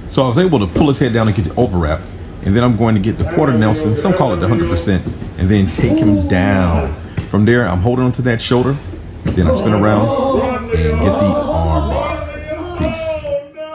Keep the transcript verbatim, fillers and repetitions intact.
So I was able to pull his head down and get the overwrap. And then I'm going to get the quarter Nelson, some call it the one hundred percent, and then take him down. From there, I'm holding onto that shoulder. Then I spin around and get the arm bar. Peace.